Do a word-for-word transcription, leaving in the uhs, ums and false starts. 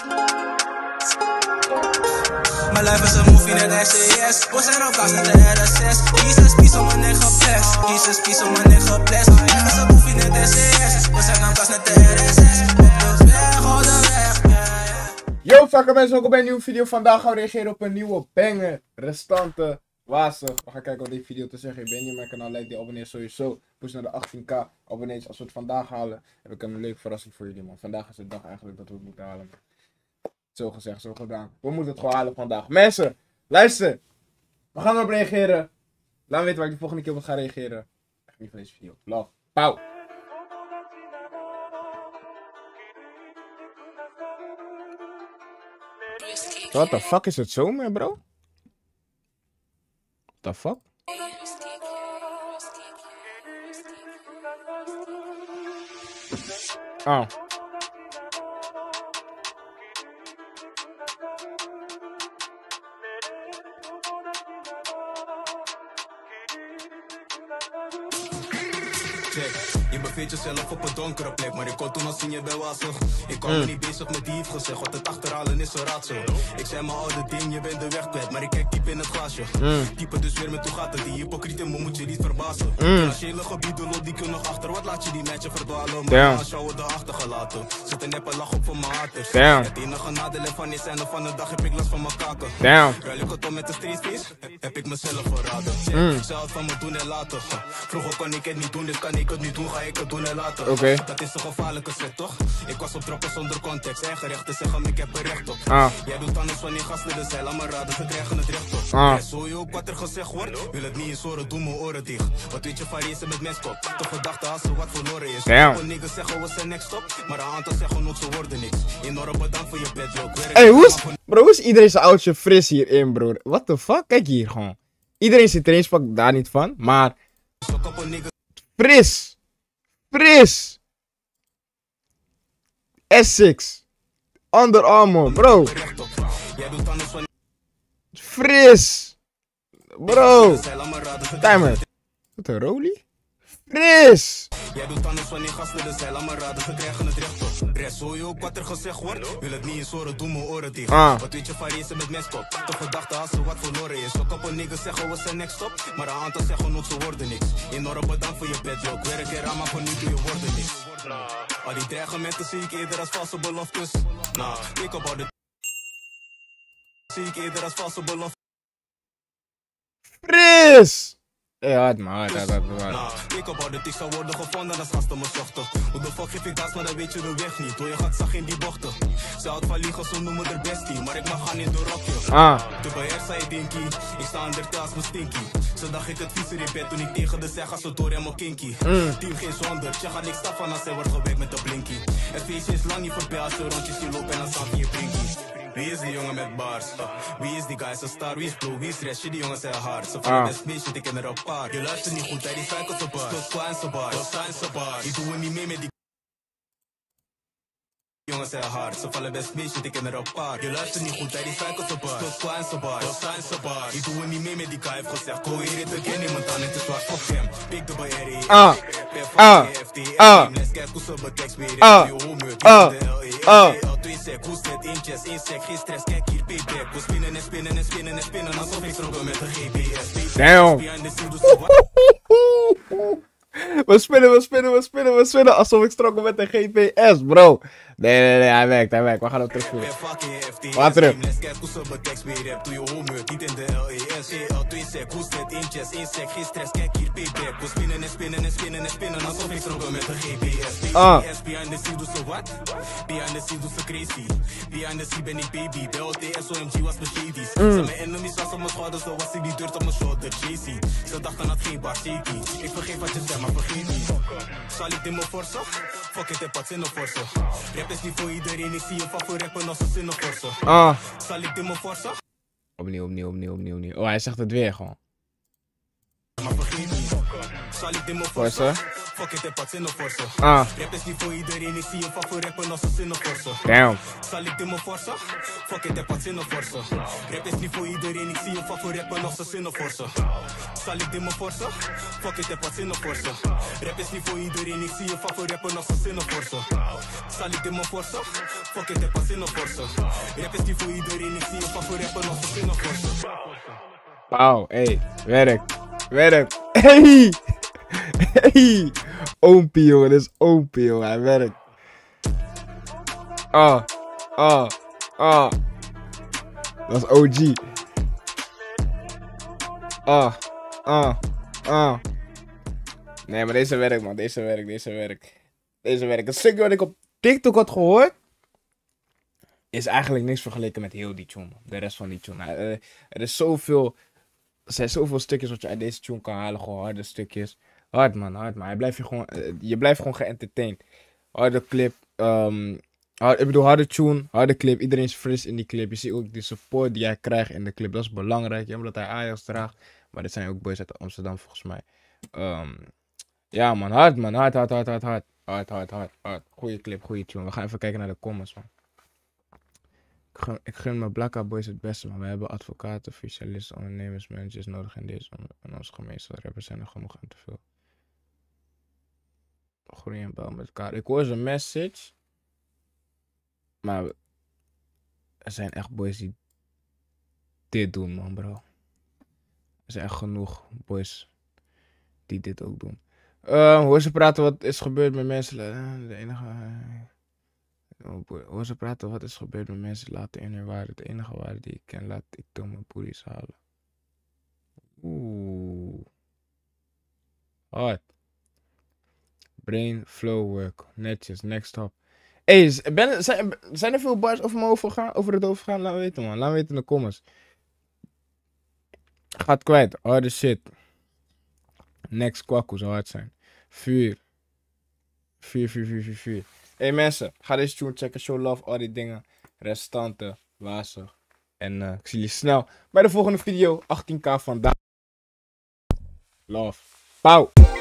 Mijn life is een movie net S C S. We zijn op kast net de R S S. Jesus peace om mijn nigga bless. Jesus peace om mijn nigga bless. Mijn life is een movie net S C S. We zijn op kast net de R S S. Op de weg, op de weg. Yo, fucker mensen, welkom bij een nieuwe video. Vandaag gaan we reageren op een nieuwe banger. Restante wazig. We gaan kijken wat deze video te zeggen heeft. Ben je niet op mijn kanaal, like die, abonneer sowieso. Push naar de achttien k abonnees. Als we het vandaag halen, heb ik een leuke verrassing voor jullie, man. Vandaag is de dag eigenlijk dat we het moeten halen. Zo gezegd, zo gedaan. We moeten het gewoon halen vandaag. Mensen, luister. We gaan erop reageren. Laat me weten waar ik de volgende keer op ga reageren. Echt niet van deze video. Love. Pauw. What the fuck is het zomer, bro? What the fuck? Oh. Je bevindt jezelf op een donkere plek, maar ik kon toen al zien je bent wazig. Ik kwam me niet bezig met die heeft gezegd, wat het achterhalen is een raadsel. Ik zei mijn oude ding, je bent de weg kwijt, maar ik kijk diep in het glaasje. Mm. Type dus weer met hoe gaat het, die hypocriet in me moet je niet verbazen. Mm. Financiële gebieden loopt die kun nog achter, wat laat je die meisje verdwalen. Maar als jou worden achtergelaten, zit een neppe lach op voor mijn haters. Damn. Het enige nadeel van is einde van de dag heb ik last van mijn kaken. Damn. Ruil ik het om met de streetface, heb ik mezelf verraden. Mm. Ze houdt van me doen en laten. Vroeger kon ik het niet doen, dus kan ik het nu doen, ga ik het doen en laten. Okay. Dat is een gevaarlijke set, toch? Ik was op trappen zonder context. Eigen rechten zeggen, ik heb er recht op. Ah. Jij doet anders van die gasten, dus zij laat me raden, ze krijgen het recht op. Ah. Ja, zo je ook wat er gezegd wordt, wil het niet eens horen, doe mijn oren dicht. Wat weet je van racen met menskop? Toch gedachten als er wat verloren is. Een nigger zeggen we zijn next op, maar een aantal zeggen nog ze worden niks. Enorm bedankt voor je bed, joh. Hey, hoe is, bro, hoe is iedereen zijn oudje fris hierin, broer? What the fuck? Kijk hier gewoon. Iedereen zit trainingspak daar niet van, maar... Fris! Fris! Essex! Under Armour, bro! Fris! Bro! Timer! Wat een rolie? Fris! Jij doet anders van die gasten, dus zij laat me raden, ze krijgen het recht op. Rest, hoor je ook wat er gezegd wordt? Wil het niet eens horen, doe mijn oren dicht. Ah. Wat weet je van racen met menskop? Toch gedachten als er wat verloren is. Ook op een nigger zeggen we zijn next op, maar een aantal zeggen nog ze worden niks. Enorm bedankt voor je bed, joh. Ik werk er aan, maar voor nu doe je worden niks. Al die dreigementen zie ik eerder als valse beloftes. Nah, ik op al de... zie ik eerder als valse beloftes. Fris! Ja, hard man, hard, hard, hard, hard. Ik op al de tiks zou worden gevonden als gasten me zochten. Hoe de fuck geef ik gas, maar dan weet je de weg niet. Hoor je gaat zag in die bochten. Ze houdt van liegen, zo noemen er bestie. Maar ik mag gaan in de rokje. Ah. De beheer zei dinky, ik sta aan de taas mijn stinky. Zo dacht ik het viezer in bed toen ik tegen de zeg ga zo door helemaal kinky. Mm. Team geen zonder, je gaat niks stap van als hij wordt gewekt met de blinky. Het feestje is lang niet voorbij als je rondjes die lopen en dan staat je blinky. Wie is die jongen met bars? Wie is die guy, zijn star? Wie is blue? Wie is rest? Die jongens zijn hard. Ze vallen best mis, ik ken er op paar. Je luistert niet goed, hij die cycles op bar. Tot klein zijn bar, tot klein zijn bar. Die doen niet mee met die jongens zijn hard. Ze vallen best mis, ik ken er op paar. Je luistert niet goed, hij die cycles op bar. Tot klein zijn bar, tot klein zijn bar. Die doen niet mee met die guy, heeft gezegd. Go hier het again, iemand aan het is zwart voor hem. Pick the boy, Harry. Ah, ah, ah, let's get kus op het tekst weer. Ah, ah, ah. Hoe zit inches, insect, geen stress, kijk hier, payback. We spinnen en spinnen en spinnen en spinnen alsof ik struggle met de G P S. Damn. We spinnen, we spinnen, we spinnen, we spinnen alsof ik struggle met de G P S, bro. Nee, nee, nee, hij werkt, hij werkt. We gaan hem terugvoeren. Wat terug. Ah. Ze dachten dat geen bar shaky. Ik vergeet wat je zegt, maar vergeet niet. Zal ik dit me forsen? Fuck it, heb wat zin op forsen. Rap is niet voor iedereen, ik zie je van voor rappen als een zin op forsen. Ah. Zal ik dit me forsen? Opnieuw, opnieuw, opnieuw, opnieuw, opnieuw. Oh, hij zegt het weer gewoon. Maar vergeet niet. Zal ik dit me forsen? Fuck it, heb wat zinnen voor ze. Ah. Rap is niet voor iedereen, ik zie je van voor rappen als een zinnen voor ze. Damn. Zal ik dit me forsen? Fuck it, heb wat zinnen voor ze. Rap is niet voor iedereen, ik zie je van voor rappen als een zinnen voor ze. Zal ik dit me forsen? Fuck it, heb wat zinnen voor ze. Rap is niet voor iedereen, ik zie je van voor rappen als een zinnen voor ze. Zal ik dit me forsen? Fuck it, heb wat zinnen voor ze. Rap is niet voor iedereen, ik zie je van voor rappen als een zinnen voor ze. Wauw, hey, werk, werk. Hey, hey. Oompie, jongen, dit is oompie, jongen, hij werkt. Ah, ah, ah. Dat is O G. Ah, ah, ah. Nee, maar deze werkt, man, deze werkt, deze werkt. Deze werkt. Het stukje wat ik op TikTok had gehoord, is eigenlijk niks vergeleken met heel die tune, man. De rest van die tune. Er, er is zoveel... Er zijn zoveel stukjes wat je uit deze tune kan halen. Gewoon harde stukjes. Hard man, hard man. Je blijft, je gewoon, je blijft gewoon geëntertained. Harde clip. Um, hard, ik bedoel harde tune, harde clip. Iedereen is fris in die clip. Je ziet ook de support die hij krijgt in de clip. Dat is belangrijk. Ja, omdat hij Ajax draagt. Maar dit zijn ook boys uit Amsterdam volgens mij. Um, ja man, hard man. Hard, hard, hard, hard, hard. Hard, hard, hard, hard. Goeie clip, goeie tune. We gaan even kijken naar de comments man. Ik gun, ik gun mijn Blakka boys het beste, maar we hebben advocaten, specialisten, ondernemers, managers nodig in deze in onze gemeenschap. Rappers zijn er genoeg en te veel. Groei en bouw met elkaar. Ik hoor zijn message. Maar er zijn echt boys die dit doen, man, bro. Er zijn echt genoeg boys die dit ook doen. Uh, hoor ze praten wat is gebeurd met mensen. De enige... Oh boy. Hoor ze praten wat is gebeurd met mensen laten in hun waarde. De enige waarde die ik ken, laat ik door mijn boeries halen. Oeh. Hard. Brain flow work. Netjes. Next up. Hey, ben, zijn, zijn er veel bars over me overgaan, over het overgaan? Laat me weten, man. Laat me weten in de comments. Gaat kwijt. Harde shit. Next kwakkoe zou hard zijn. Vuur. Vuur, vuur, vuur, vuur, vuur. Hey mensen, ga deze tune checken. Show love, al die dingen. Restanten, wazig. En uh, ik zie jullie snel bij de volgende video. achttien k vandaag. Love. Pauw.